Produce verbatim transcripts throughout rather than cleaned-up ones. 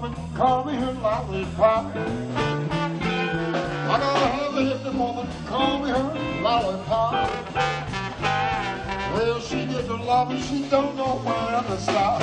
woman, call me her lollipop. I got a heavy hippie woman, call me her lollipop. Well, she gets her love and she don't know where to stop.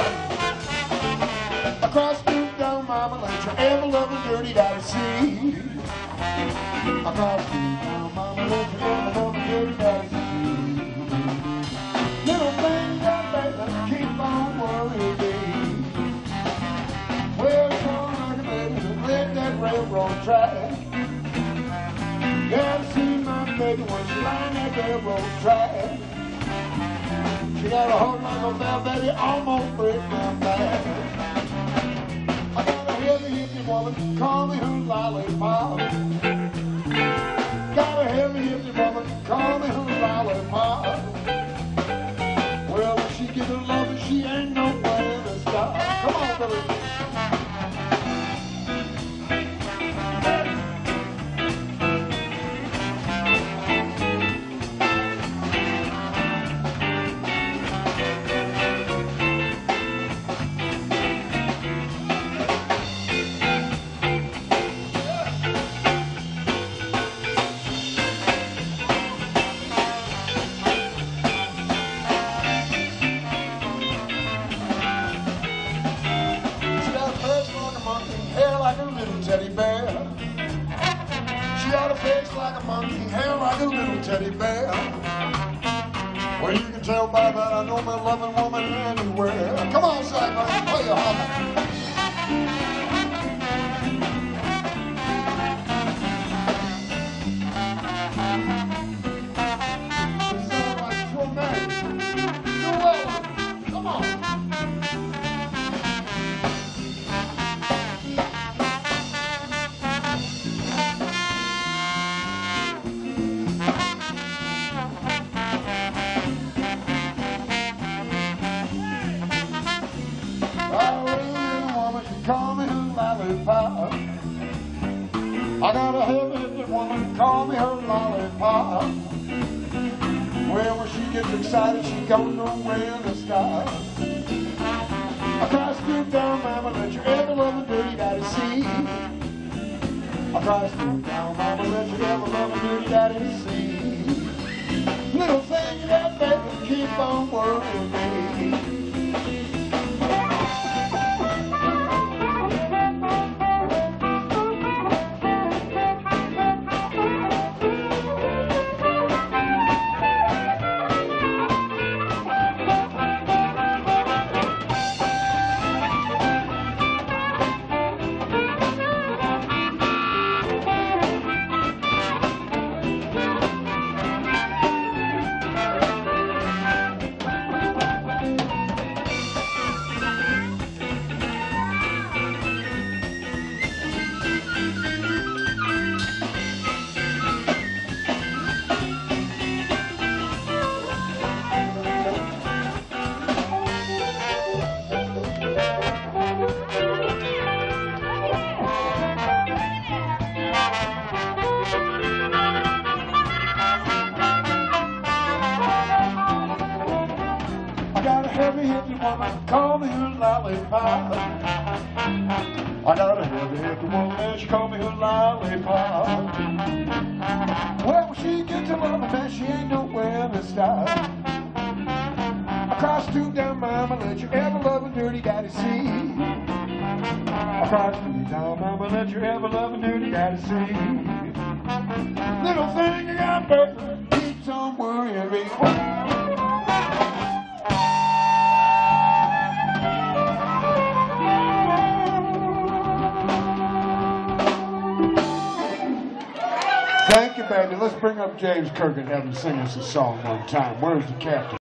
Across the down, mama, let you ever love a dirty daddy see. Across the down, mama, let you ever love a dirty daddy see. Little thing that baby, keep on worrying me. Well, it's on like a baby to live that railroad track. Yeah, I see my baby when she lying that railroad track. She got a hold on my bell, baby, almost break my back. I got a heavy hippie woman, call me her lollipop. Got a heavy hippie woman, call me her lollipop. Well, when she gets her loving, she ain't nowhere to stop. Come on, Billy. Teddy bear. She got a face like a monkey, hair like a little teddy bear. Well, you can tell by that I know my loving woman anywhere. Come on, Simon, play your hobble. Call me her lollipop. I got a heavy hippie woman, call me her lollipop. Well, when she gets excited, she don't know where to stop. I cry scoop down, mama, let your ever loving dirty daddy see. I cry scoop down, mama, let your ever loving dirty daddy see. Little thing that baby keep on worrying me. Heavy hippie woman, call me her lollipop. I got a heavy hippie woman, and she call me her lollipop. Well, when she gets a loving, man, she ain't nowhere to stop. Across the tube down, mama, let your ever loving dirty daddy see. Across the tube down, mama, let your ever loving dirty daddy see. Little thing you got, baby, keeps on worrying me. Thank you, baby. Let's bring up James Kirk and have him sing us a song one time. Where's the captain?